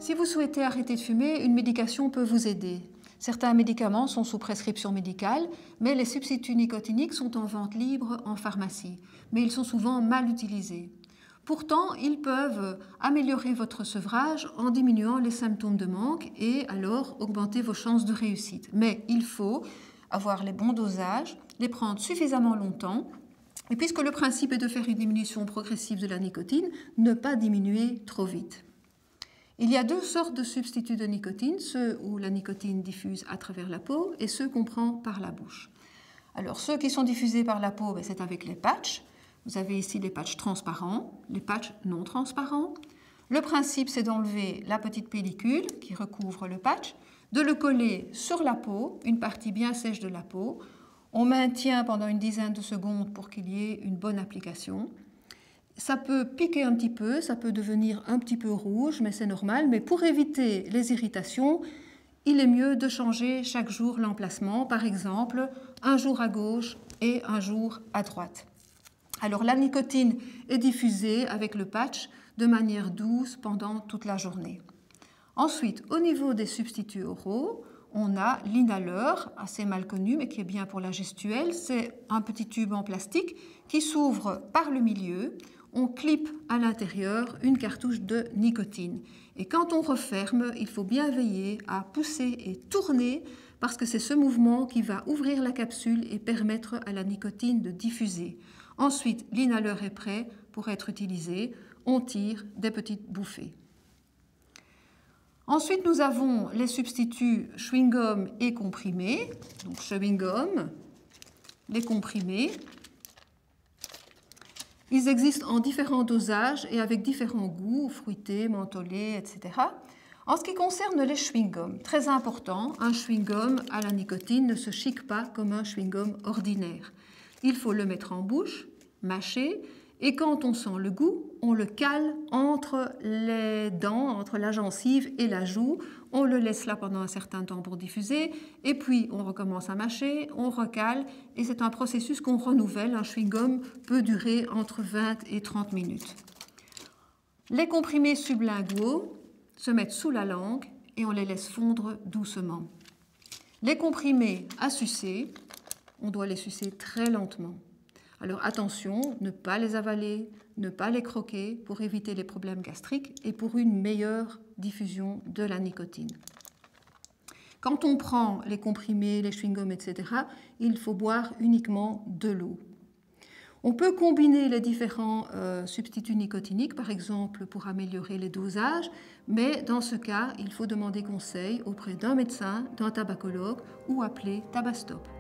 Si vous souhaitez arrêter de fumer, une médication peut vous aider. Certains médicaments sont sous prescription médicale, mais les substituts nicotiniques sont en vente libre en pharmacie, mais ils sont souvent mal utilisés. Pourtant, ils peuvent améliorer votre sevrage en diminuant les symptômes de manque et alors augmenter vos chances de réussite. Mais il faut avoir les bons dosages, les prendre suffisamment longtemps. Et puisque le principe est de faire une diminution progressive de la nicotine, ne pas diminuer trop vite. Il y a deux sortes de substituts de nicotine, ceux où la nicotine diffuse à travers la peau et ceux qu'on prend par la bouche. Alors ceux qui sont diffusés par la peau, c'est avec les patchs. Vous avez ici les patchs transparents, les patchs non transparents. Le principe, c'est d'enlever la petite pellicule qui recouvre le patch, de le coller sur la peau, une partie bien sèche de la peau. On maintient pendant une dizaine de secondes pour qu'il y ait une bonne application. Ça peut piquer un petit peu, ça peut devenir un petit peu rouge, mais c'est normal. Mais pour éviter les irritations, il est mieux de changer chaque jour l'emplacement. Par exemple, un jour à gauche et un jour à droite. Alors la nicotine est diffusée avec le patch de manière douce pendant toute la journée. Ensuite, au niveau des substituts oraux, on a l'inhaleur, assez mal connu mais qui est bien pour la gestuelle. C'est un petit tube en plastique qui s'ouvre par le milieu. On clippe à l'intérieur une cartouche de nicotine. Et quand on referme, il faut bien veiller à pousser et tourner parce que c'est ce mouvement qui va ouvrir la capsule et permettre à la nicotine de diffuser. Ensuite, l'inhaleur est prêt pour être utilisé. On tire des petites bouffées. Ensuite, nous avons les substituts chewing-gum et comprimés. Donc, chewing-gum, les comprimés. Ils existent en différents dosages et avec différents goûts, fruités, mentholés, etc. En ce qui concerne les chewing-gums, très important, un chewing-gum à la nicotine ne se chique pas comme un chewing-gum ordinaire. Il faut le mettre en bouche, mâcher, et quand on sent le goût, on le cale entre les dents, entre la gencive et la joue. On le laisse là pendant un certain temps pour diffuser, et puis on recommence à mâcher, on recale, et c'est un processus qu'on renouvelle. Un chewing-gum peut durer entre 20 et 30 minutes. Les comprimés sublinguaux se mettent sous la langue et on les laisse fondre doucement. Les comprimés à sucer, on doit les sucer très lentement. Alors attention, ne pas les avaler, ne pas les croquer pour éviter les problèmes gastriques et pour une meilleure diffusion de la nicotine. Quand on prend les comprimés, les chewing-gums, etc., il faut boire uniquement de l'eau. On peut combiner les différents substituts nicotiniques, par exemple pour améliorer les dosages, mais dans ce cas, il faut demander conseil auprès d'un médecin, d'un tabacologue ou appeler Tabastop.